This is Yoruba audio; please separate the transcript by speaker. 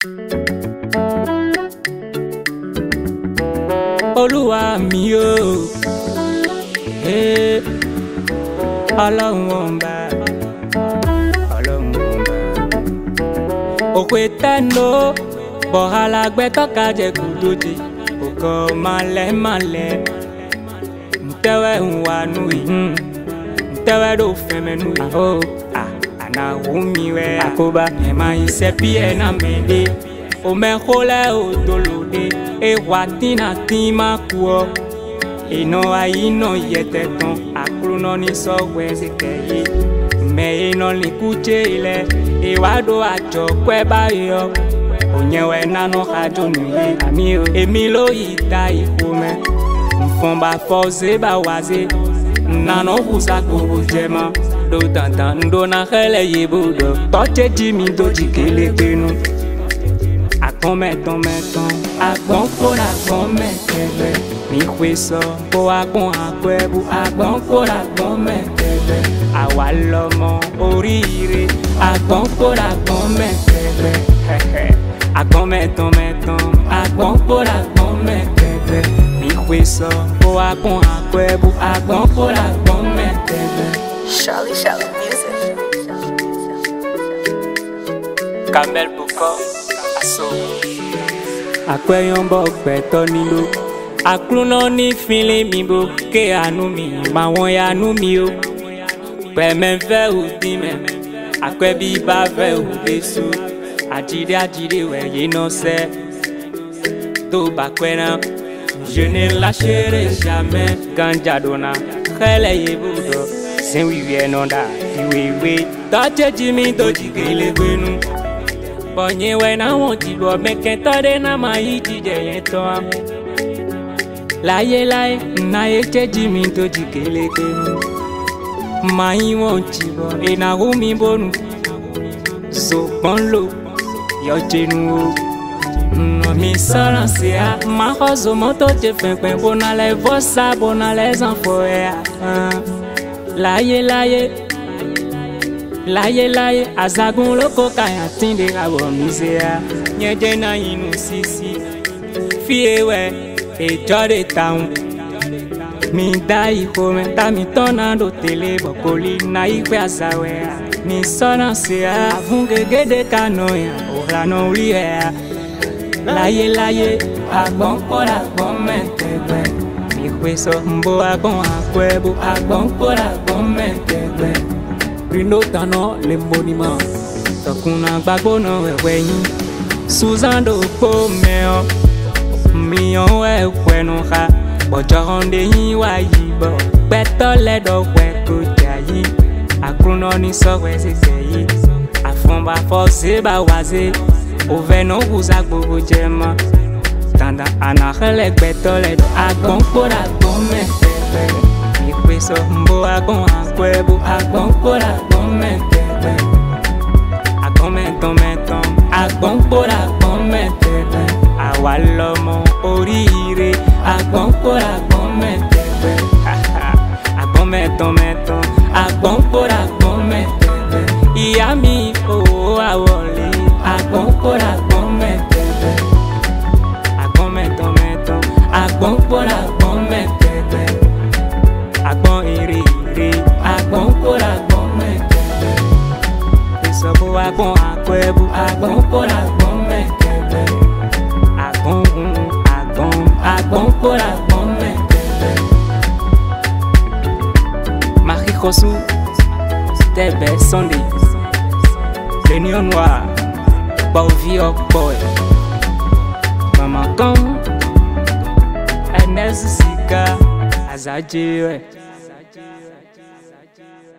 Speaker 1: Olúwa mi o, Ọlọ́run ọba, Ọlọ́run ọba. Òkú ìtẹ́nu, bọ̀hálà gbẹ́tọ́ka jẹ kùdòdì, òkò malẹ̀. Ntẹ́wẹ́ ń wà nù yìí, ntẹ́wẹ́ ló fẹ́mẹ́ nù yìí. Àná wù mí wẹ́ àkóbá, ẹ̀ máa ń ṣe bí ẹ̀ náà mẹ́lẹ́. Omekole odolode, ewa tina tima kuo. Ino aino yeteton, akruno ni sowe zikeye. Me ino ni kuche ile, ewado ajo kweba yo. Onyewe nano hajo nuye, amio. Emilo ita ikume, mfomba foze ba waze. Nano husa kubu jema, do tantan ndo na hele yebudo. Toche jimi do jikele tenu. Agbon agbon kora agbon mekebe. Mi kweso ko agbon akwebu, agbon kora agbon mekebe. Àwa lọmọ oríire, agbon kora agbon mekebe. Agbon meton, agbon kora agbon mekebe. Mi kweso ko agbon akwebu, agbon kora agbon mekebe.
Speaker 2: Charlie music.
Speaker 1: Kamel Boko. Akweyon bo gbeto nilo, akruno ni fili mi bo ke anu mi, ma won ya anu mi o. Pe me fe o di me, akwe bi ba fe o desu. Ajide we ye no se. To ba kwena, je ne lâcherai jamais. Ganja dona, khele ye budo. Sen wi no da, we. Tache jimi to jigele gwenu. Bonye we na won ti bo meke tode na ma yi jije yen to am. Láyé na ye cheji mi to jikele tenu. Ma yi won ti bo ina hu mi bonu. So bonlo yo jenu o. No mi sara se a ma hozo moto te fen bonale vosa bonale zanfo e Láyé, azagun loko kaya tinde abo misea. Nyeje na inu sisi, fiewe, ejode taun. Mi da iko me, ta mi tona do tele bokoli na ikwe asawe. Mi sona sea, avunge de kanoya, orano rie. Láyé, agbon kora agbon metebe. Mi kweso mbo agbon akwebu, agbon kora agbon metebe. Rino tano le monima, tokuna bagbono eweyin. Suzando po meo, mion ekwenu ha. Bojo honde yin wa yibo, peto ledo weko jayi. Akruno ni sowe seseyi, afomba fose ba waze. Oveno uza gbogbo jema, tanda anahele peto ledo. Agbon kora agbon metebe. Ikweso mbo agbon akwebu, agbon kora agbon metebe. Agbon meton, agbon kora agbon metebe. Àwa lọmọ oríire, agbon kora agbon metebe. Agbon meton, agbon kora agbon metebe. Ìyá mi o awole, agbon kora agbon metebe. Agbon meton, agbon kora agbon metebe. Agbon ere, agbon kora agbon metebe. Isobo agbon akwebu, agbon kora agbon metebe. Agbon kora agbon metebe. Marie Kosu, Tebe Sunday, le Lion Noir, Bauvi Boy, Mama Kong, Ernest Sika, Azaje.